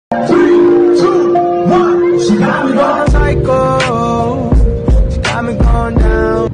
3, 2, 1. She got me going psycho. She got me going down.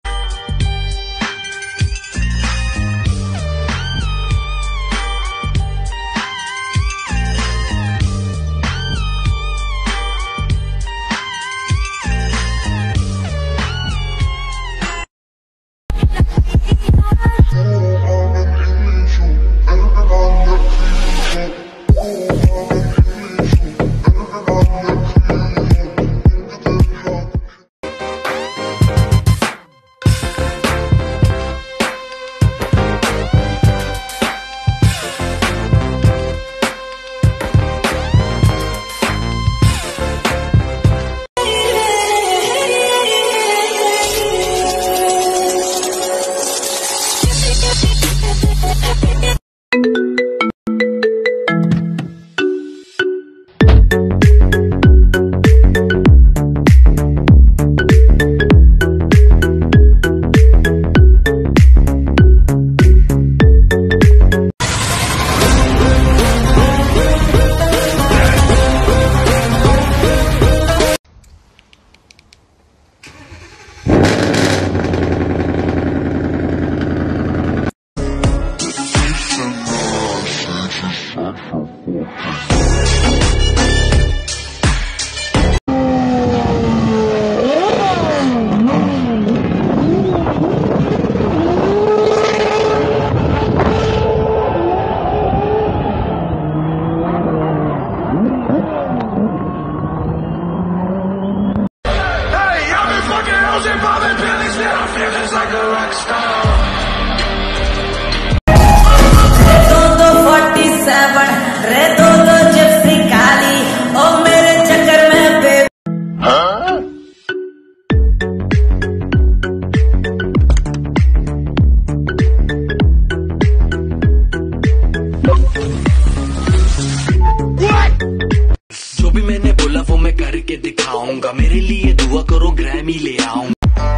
जो भी मैंने बोला वो मैं करके दिखाऊंगा, मेरे लिए दुआ करो ग्रैमी ले आऊंगा।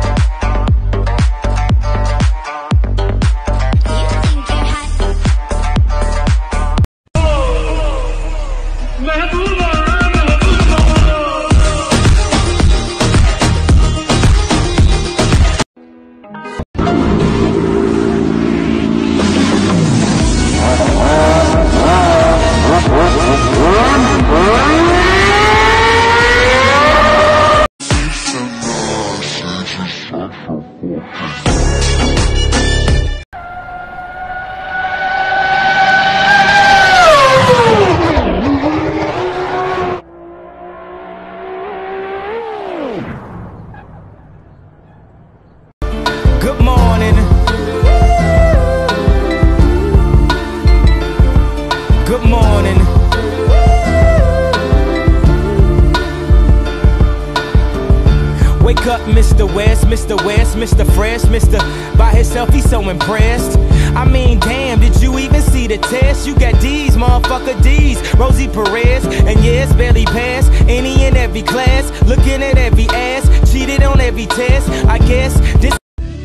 Good morning. Good morning. Wake up, Mr. West, Mr. West, Mr. Fresh, Mr. By himself, he's so impressed. I mean, damn, did you even see the test? You got D's, motherfucker D's. Rosie Perez, and yeah, it's barely passed. Any and every class, looking at every ass, cheated on every test. I guess this.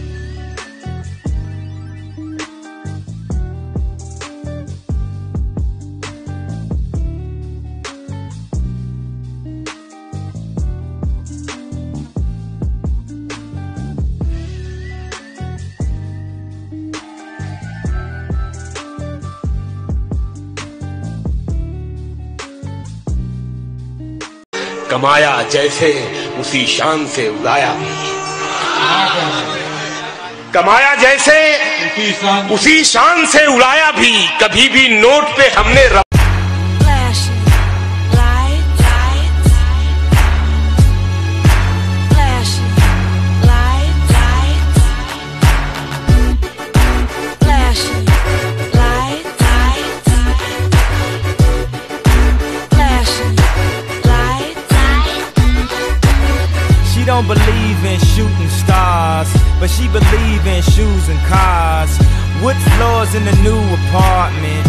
कमाया जैसे उसी शान से उड़ाया भी, कमाया जैसे उसी शान से उड़ाया भी, कभी भी नोट पे हमने Don't believe in shooting stars, but she believe in shoes and cars. Wood floors in the new apartment.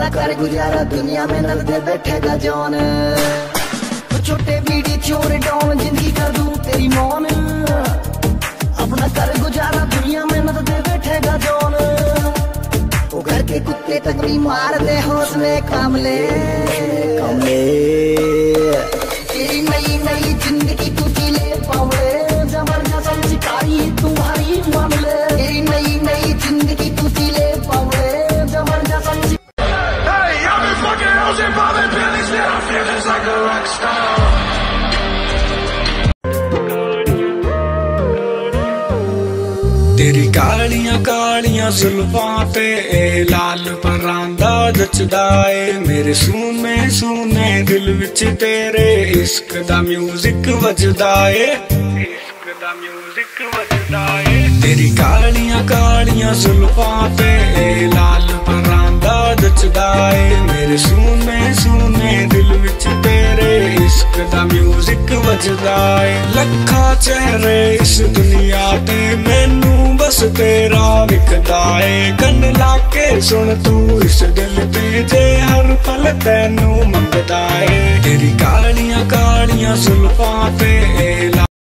अपना कर गुजारा दुनिया में नजर बैठेगा जौन, छोटे बीड़ी चोर डॉन जिंदगी कर दूं तेरी मौन, अपना कर गुजारा दुनिया में नजर बैठेगा जौन, वो घर के कुत्ते तक भी मार दे हौसले कामले कामले, तेरी नई नई जिंदगी तू जी ले पावले, जबरदस्त शिकारी तुम्हारी मामले, तेरी नई नई जिंदगी तू जी ले पावले, जबरदस्त। Hey, I've been fucking hoes and popping pills, now I'm feeling like a rock star. तेरी कालियां कालियां जुल्फां ते लाल परांदा जचदा ए, मेरे सूने सूने दिल विच तेरे इश्क दा म्यूजिक वजदा ए, इश्क दा म्यूजिक वजदा ए। तेरी कालियां कालियां जुल्फां ते लाल परांदा जचदा ए, मेरे सूने सूने दिल विच तेरे इश्क दा म्यूजिक वजदा ए। लखा चेहरे इस दुनिया ते मैनू बस तेरा विकदा ए, कन लाके सुन तू इस दिल ते जे हर पल तैनू मंगदा ए। तेरी कालियां कालियां जुल्फां ते